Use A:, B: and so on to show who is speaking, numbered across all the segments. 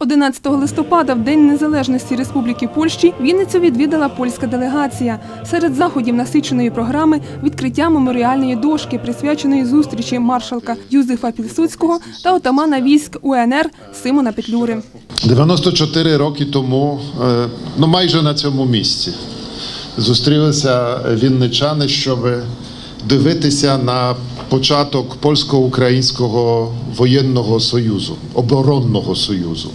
A: 11 листопада, в День Незалежності Республіки Польщі, Вінницю відвідала польська делегація. Серед заходів насиченої програми – відкриття меморіальної дошки, присвяченої зустрічі маршалка Юзефа Пілсудського та отамана військ УНР Симона Петлюри.
B: 94 роки тому, майже на цьому місці, зустрілися вінничани, щоб дивитися на початок Польсько-Українського воєнного союзу, оборонного союзу.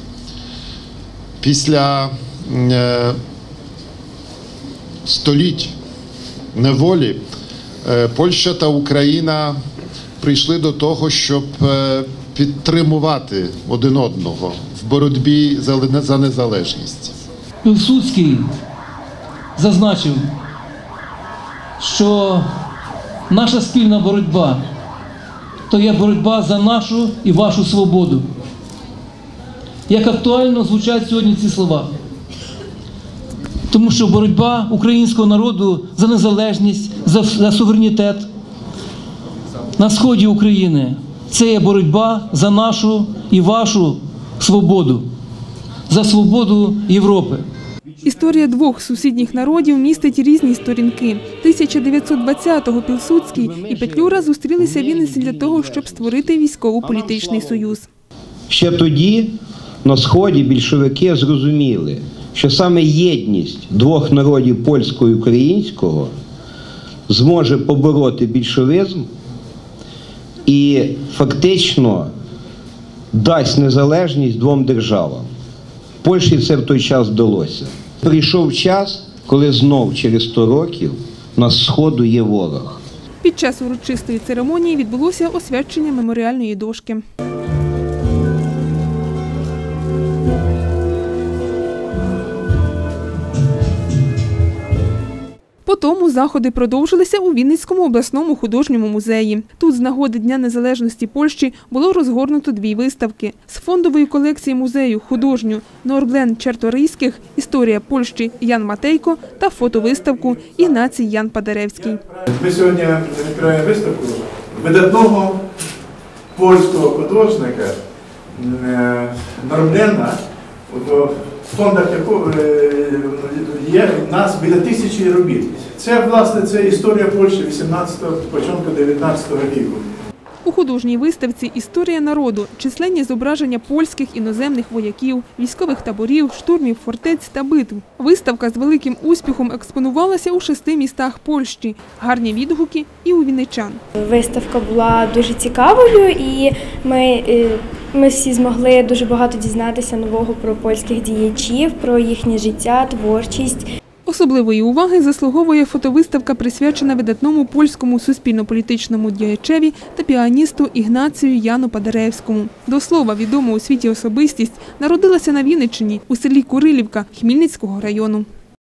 B: Після століть неволі Польща та Україна прийшли до того, щоб підтримувати один одного в боротьбі за незалежність.
C: Пілсудський зазначив, що наша спільна боротьба – то є боротьба за нашу і вашу свободу. Як актуально звучать сьогодні ці слова. Тому що боротьба українського народу за незалежність, за суверенітет на сході України – це є боротьба за нашу і вашу свободу, за свободу Європи.
A: Історія двох сусідніх народів містить різні сторінки. 1920-го Пілсудський і Петлюра зустрілися в Вінниці для того, щоб створити військово-політичний союз.
D: Ще тоді на Сході більшовики зрозуміли, що саме єдність двох народів польського і українського зможе побороти більшовизм і фактично дасть незалежність двом державам. Польщі це в той час вдалося. Прийшов час, коли знов через 100 років на Сходу є ворог.
A: Під час урочистої церемонії відбулося освячення меморіальної дошки. Потім заходи продовжилися у Вінницькому обласному художньому музеї. Тут з нагоди Дня незалежності Польщі було розгорнуто дві виставки. З фондової колекції музею художню «Норблен Чарторийських. Історія Польщі Ян Матейко» та фотовиставку «Ігнацій Ян Падеревський».
E: Ми сьогодні відкриваємо виставку видатного польського художника Норблена, в фондах якого є в нас біля 1000 робіт. Це, власне, це історія Польщі 18-го, початку 19-го віку.
A: У художній виставці «Історія народу» численні зображення польських іноземних вояків, військових таборів, штурмів фортець та битв. Виставка з великим успіхом експонувалася у 6 містах Польщі. Гарні відгуки і у вінничан.
F: Виставка була дуже цікавою, і ми всі змогли дуже багато дізнатися нового про польських діячів, про їхнє життя, творчість.
A: Особливої уваги заслуговує фотовиставка, присвячена видатному польському суспільно-політичному діячеві та піаністу Ігнацію Яну Падеревському. До слова, відома у світі особистість народилася на Вінниччині у селі Курилівка Хмельницького району.